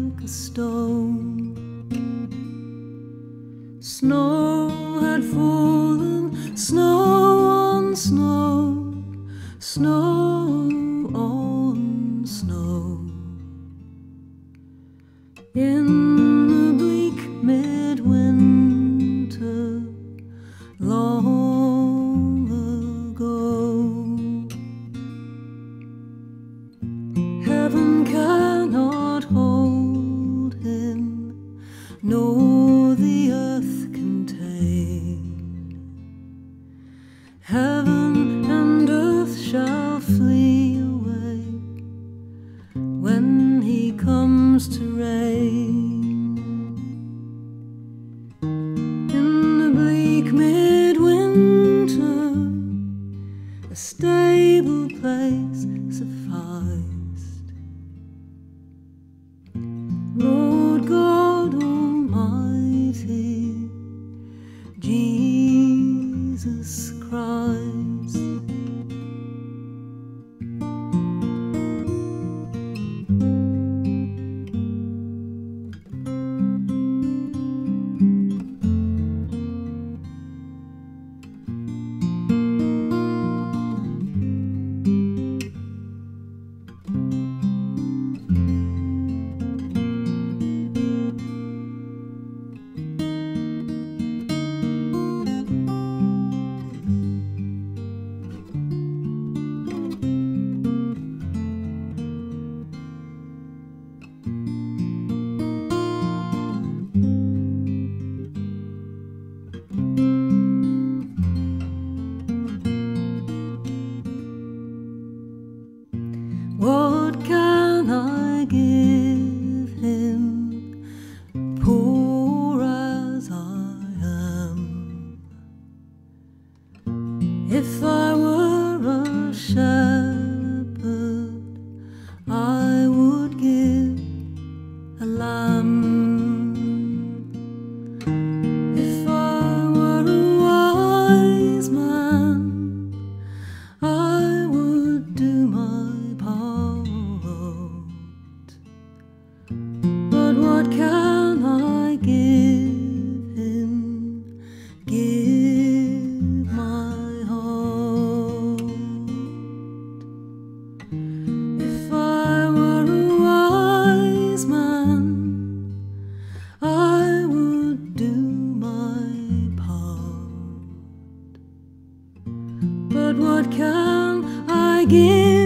like a stone. Snow had fallen, snow on snow, snow on snow. In the bleak midwinter, long ago. Heaven cannot hold him, nor the earth contain. Heaven and earth shall flee away when he comes to reign. In the bleak midwinter, a stable place sufficed. Lord God Almighty, Jesus Christ. What can I give him, poor as I am? If I were a shepherd, I would give a lamb. If I were a wise man, I would do my part. But what can I give him? Give my heart. If I were a wise man, I would do my part. But what can I give?